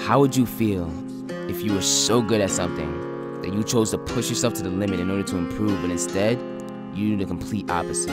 How would you feel if you were so good at something that you chose to push yourself to the limit in order to improve, but instead, you do the complete opposite?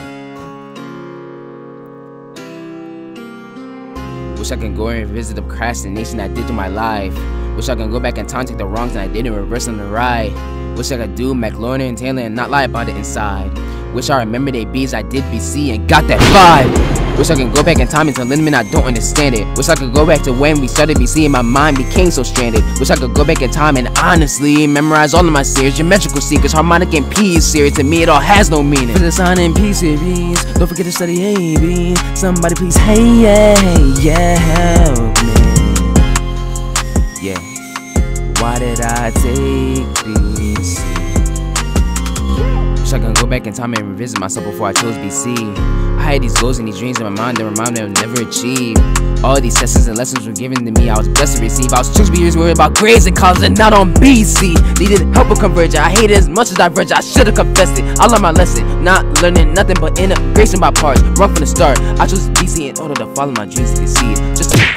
Wish I could go and revisit the procrastination I did through my life. Wish I could go back in time, take the wrongs that I did and reverse them to right. Wish I could do Maclaurin and Taylor and not lie about it inside. Wish I remembered the B's I did BC and got that vibe. Wish I could go back in time and tell Lindamen I don't understand it. Wish I could go back to when we started BC and my mind became so stranded. Wish I could go back in time and honestly memorize all of my series. Geometrical Sequence, Harmonic and P series. To me it all has no meaning. For the sign and P series, don't forget to study AB. Somebody please, hey, yeah, help me. Yeah, why did I take BC? Wish I could go back in time and revisit myself before I chose BC. I had these goals and these dreams in my mind that remind me I would never achieve. All these sessions and lessons were given to me, I was blessed to receive. I was 2 years worried about grades and college and not on BC. Needed help with convergence, I hated as much as divergent. I should've confessed it, I learned my lesson. Not learning nothing but integration by parts. Wrong from the start, I chose BC in order to follow my dreams to succeed. Just to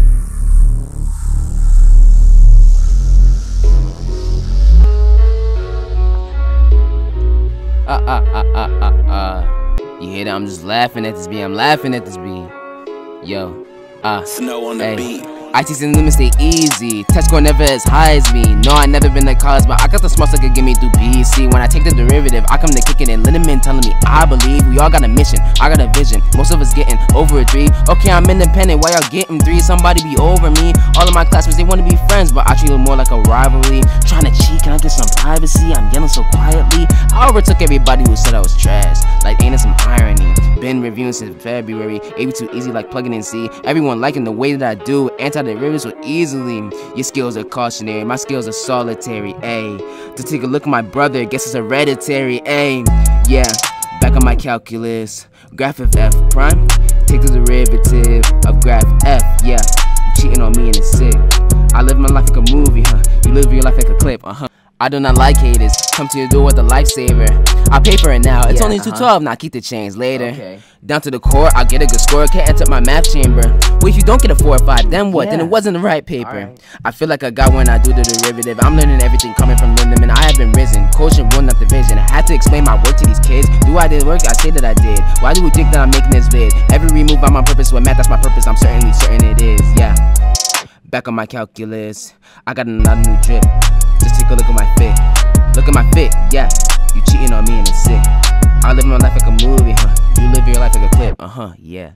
You hear that? I'm just laughing at this beat. I'm laughing at this beat. Yo, Snow on the beat. I teach the limits stay easy. Test score never as high as me. No, I never been like college, but I got the smarts that could get me through BC. When I take the derivative, I come to kick it and Lindamen telling me I believe. We all got a mission, I got a vision. Most of us getting over a 3. Okay, I'm independent, why y'all getting 3? Somebody be over me. All of my classmates, they wanna be friends, but I treat them more like a rivalry. Trying to cheat, can I get some privacy? I'm yelling so quietly. I overtook everybody who said I was trash. Like, ain't it some irony? Been reviewing since February. AB too easy like plugging in C. Everyone liking the way that I do. Anti-derivatives so easily. Your skills are cautionary, my skills are solitary. Ayy, to take a look at my brother, guess it's hereditary. Ayy, yeah, back on my calculus. Graph of F prime, take the derivative of graph F. Yeah, you cheating on me and it's sick. I live my life like a movie, huh? You live your life like a clip, I do not like haters, come to your door with a lifesaver. I pay for it now, it's only 212, now keep the change later. Okay. Down to the core, I'll get a good score, can't enter my math chamber. Well, if you don't get a 4 or 5, then what? Then it wasn't the right paper. Right. I feel like I got when I do the derivative. I'm learning everything coming from Lindamen. I have been risen, quotient one, not division. I had to explain my work to these kids. Do I did work? I say that I did. Why do we think that I'm making this vid? Every move I'm on purpose, with math, that's my purpose. I'm certainly certain it is, yeah. Back on my calculus, I got another new drip. Just take a look at my fit. Look at my fit, yeah. You cheating on me and it's sick. I live my life like a movie, huh? You live your life like a clip, yeah.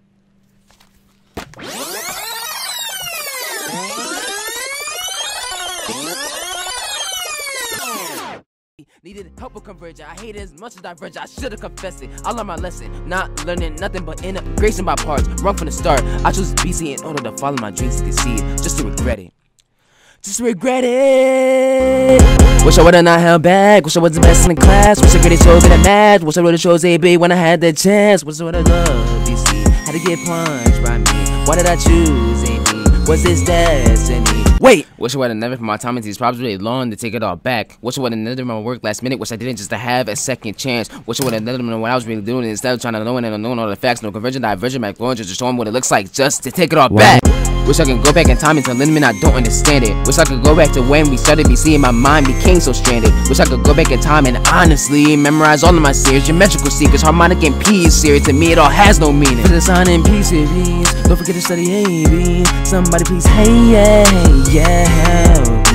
Needed help with convergence, I hate it as much as divergent. I should've confessed it, I learned my lesson. Not learning nothing but integration by parts. Wrong from the start, I chose BC in order to follow my dreams to succeed. Just to regret it. Just regret it. Wish I would've not held back. Wish I was the best in the class. Wish I could've so good at math. Wish I would've chose AB when I had the chance. Wish I would've loved BC. Had to get punched by me. Why did I choose AB? Was this destiny? Wait! Wish I would've never put my time into these problems really long to take it all back. Wish I would've never my work last minute. Wish I didn't just to have a second chance. Wish I would've never known what I was really doing instead of trying to know and unknown all the facts. No convergent, divergent, Maclaurin, just showing what it looks like just to take it all back. Wish I could go back in time and tell Lindamen I don't understand it. Wish I could go back to when we started BC and my mind became so stranded. Wish I could go back in time and honestly memorize all of my series. Geometrical Sequence, Harmonic and P series. To me it all has no meaning. For the sign and P series, don't forget to study AB. Somebody please, hey, yeah, help me.